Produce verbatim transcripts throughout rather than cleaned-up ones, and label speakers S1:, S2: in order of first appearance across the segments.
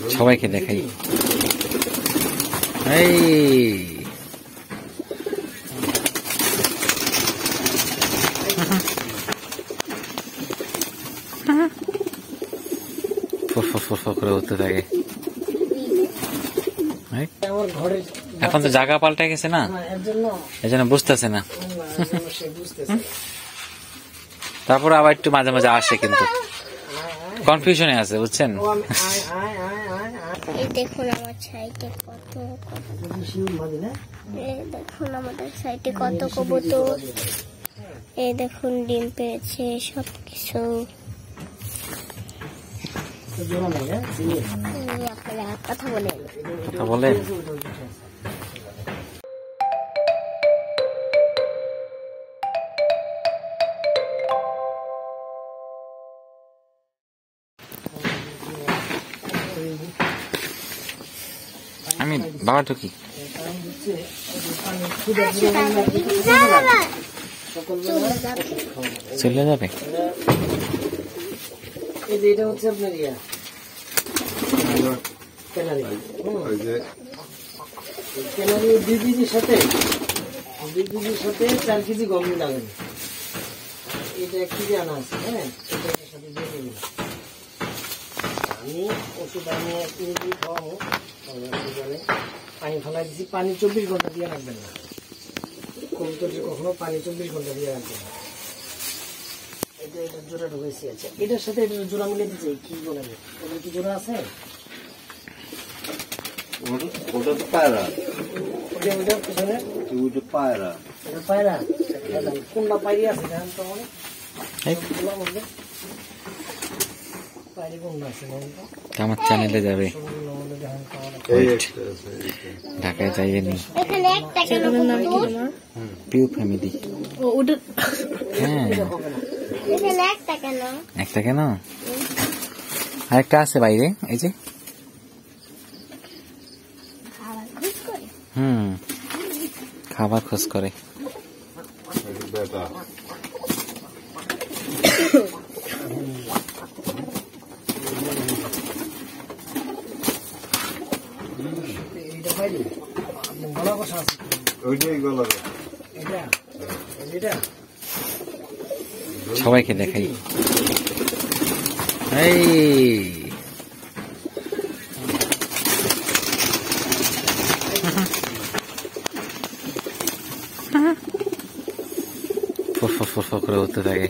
S1: সবাইকে দেখাই। এই করে উঠতে থাকে। এখন তো জায়গা পাল্টে গেছে না, এই জন্য বুঝতেছে না। তারপর আবার একটু মাঝে মাঝে আসে, কিন্তু কনফিউশনে আছে, বুঝছেন।
S2: দেখুন আমার সাইডে কত দেখুন আমাদের সাইডে কত কবুতর। এই দেখুন ডিম পেয়েছে সবকিছু। আপনারা কথা বলেন
S1: কথা বলেন আমি বাবা ঢুকি চলে যাবে।
S3: এটা হচ্ছে আপনার ইয়া ক্যানারি, ক্যানারি দুই কেজির সাথে দুই কেজির সাথে চার কেজি গম লাগান। এটা এক কেজি আনা আছে। হ্যাঁ, এটার সাথে দিয়ে দেবেন। আমি ওষুধ আমি এক কেজি খাওয়াবো। পানি ফেলাই দিচ্ছি। পানি চব্বিশ ঘন্টা দিয়ে রাখবেন না, কবুতরের কখনো পানি চব্বিশ ঘন্টা দিয়ে রাখবেন না। এটা এটার জোড়া ঢুকেছি। আচ্ছা, এটার সাথে এটার জোড়া মিলে দিচ্ছে। কি বলেন, ওদের কি জোড়া আছে? ওটা তো পায়রা, ওটা ওটার পিছনে ওটা পায়রা, এটা পায়রা। কোনটা পায়রি আছে জানেন তো? মানে পায়রি কোনটা আছে
S1: আমার চ্যানেলে যাবে, ঢাকায় যাইয়ে নি পিউ ফ্যামিলি। হ্যাঁ, একটা কেন, আরেকটা আছে বাইরে। এই যে হুম খাবার খোঁজ করে। সবাইকে দেখাই। এই ফুরফুর করে উঠতে থাকে।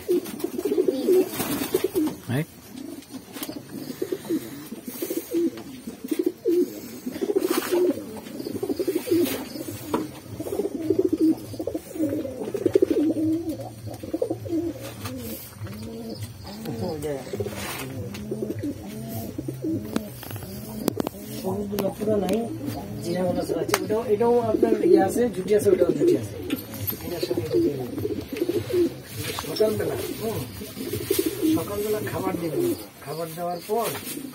S3: পুরো নাই, জিরা গোলা আছে, ওটাও এটাও আপনার ইয়ে আছে, জুটি আছে, ওটাও জুটি আছে। সকালবেলা হম সকালবেলা খাবার দেবেন। খাবার দেওয়ার পর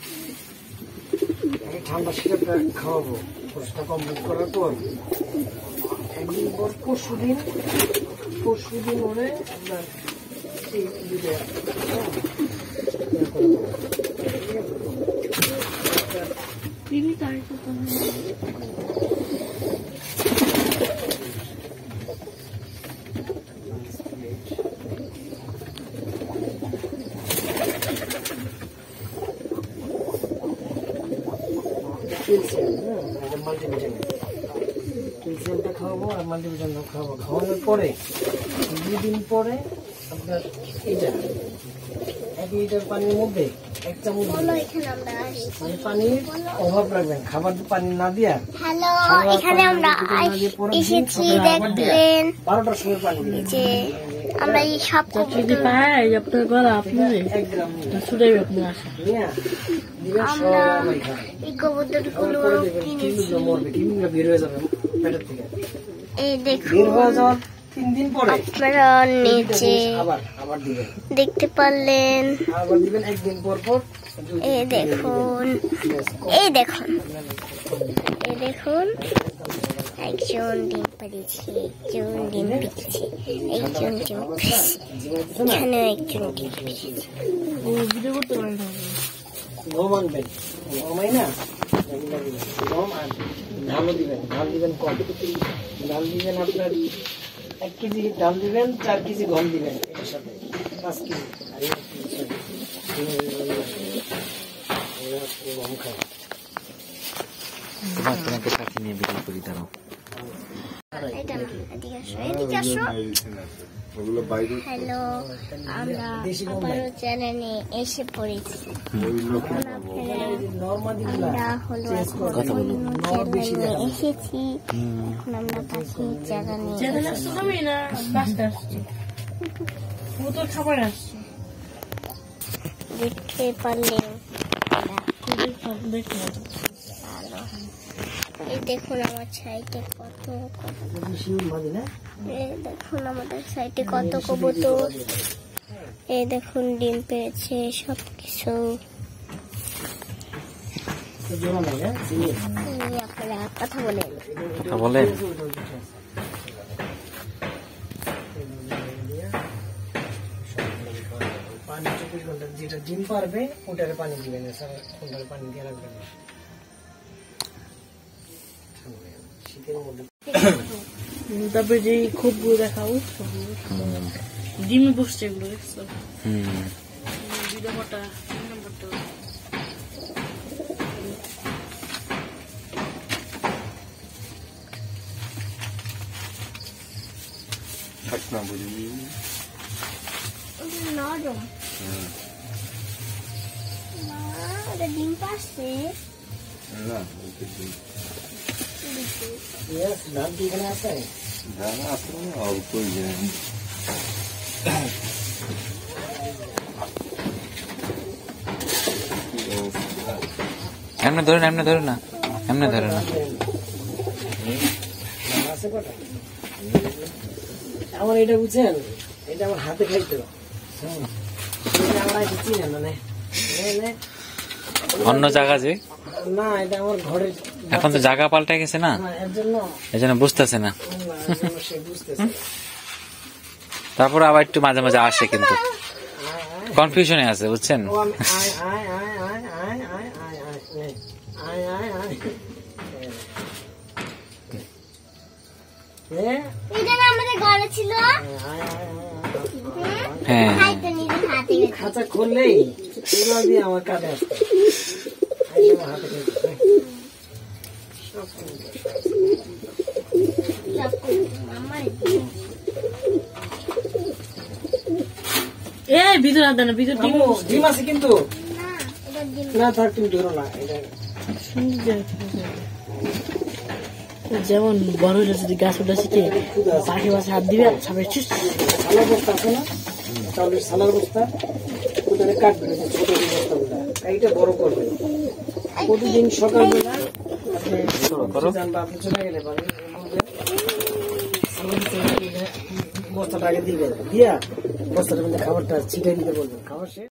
S3: ঠান্ডা শীতটা খাওয়াবো। কোর্সটা কমপ্লিট করার পর একদিন পর পরশু দিন পরশু দিন ওরে আপনার এই দুটো ক্যালসিয়ামটা খাওয়াবো আর মাল্টিভিটামিন খাওয়াবো। খাওয়ানোর পরে দুই দিন পরে আপনার এইটা এক লিটার পানির মধ্যে এক চামচ মানে পানির অভাব রাখবেন। খাবার পানি না দিয়া
S2: এখানে আমরা এসেছি দেখলেন
S3: বারোটার সময় পানি
S2: যে আমরা এই সব আমরা এই কবুতর গুলো কিনেছি। এই দেখুন আপনারা নিচে দেখতে পারলেন। এই দেখুন এই দেখুন এই দেখুন একজন ডিম পাড়িয়েছে, একজন ডিম পেয়েছে, একজন ডিম পেয়েছে, এখানে একজন ডিম পেয়েছে।
S3: গম আনবেন, গমাই না এগুলা দিবেন, গম আর ধানও দিবেন। ধান দিবেন কম, ধান দিবেন আপনার এক কেজি ধান দিবেন, চার কেজি গম দিবেন এটার সাথে, পাঁচ কেজি আর এক কেজি গম খায়।
S1: তোমার তোমাকে সাথে নিয়ে বিক্রি করি দাঁড়াও।
S2: এটা না, এদিকে আসো, এদিকে আসো। হ্যালো, আমরা আবারও চ্যানেলে এসে পড়েছি। এখন আপনারা আমরা হলো চ্যানেলে এসেছি। এখন আমরা পাখির জায়গা নিয়ে দেখতে পারলেন এই দেখুন আমার সাইডে কত এই দেখুন আমাদের সাইডে কত কবুতর, এই দেখুন ডিম পেয়েছে সবকিছু। আপনারা কথা বলেন
S1: কথা বলেন।
S3: পানি চব্বিশ ঘন্টা যেটা ডিম পারবে ওটারে পানি দিবেন, স্যার ওটারে পানি দিয়ে রাখবেন শীতের মধ্যে।
S4: তারপরে যে খুব দেখাও ডিমে বসছে এগুলো দেখছো, ভিডিওটা
S2: নরম ওটা ডিম পাচ্ছে।
S3: ধান কি এখানে আছে?
S1: এমনি ধরে না, এমনি ধরে না, এমনি ধরে না।
S3: আছে কটা? আমার এটা বুঝছেন, এটা আমার হাতে খাইতো। আমরা চিনি না মানে
S1: অন্য জায়গা যে
S3: না, এটা আমার ঘরের।
S1: এখন তো জায়গা পাল্টে গেছে না,
S3: এর জন্য
S1: এই জন্য বুঝতেছে না।
S3: সে বুঝতেছে।
S1: তারপরে আবার একটু মাঝে মাঝে আসে, কিন্তু কনফিউশনে আছে, বুঝছেন।
S3: ও আমি আয় আয় আয় আয় আয় আয় আয় আয় আয় আয় আয় এ
S2: এটা না আমাদের ঘরে ছিল।
S3: আয় আয়
S1: হ্যাঁ
S2: খাইতে নিজে হাতে
S3: খাঁচা খুললেই এগুলো দিয়ে আমার কাঁধে আসতো। হাতে
S4: এ ভিতরে আদা না, ভিতরে ডিম
S3: ডিম আছে কিন্তু
S2: না, এটা ডিম
S3: না থাক, তুমি ধরো না। এটা
S4: যেমন বড় হলে যদি গাছ উঠে শিখে পাখি বাসে হাত দিবে সামনে
S3: সালার বস্তা আছে না, চাউলের সালার বস্তা, ওটারে কাটবে ছোট বস্তা গুলা, এইটা বড় করবে। প্রতিদিন সকালবেলা আপনি জানবা, আপনি চলে গেলে পারেন বস্তাটা আগে দিবেন, দিয়া বস্তাটার মধ্যে খাবারটা ছিটিয়ে দিতে বলবেন। খাবার শেষ।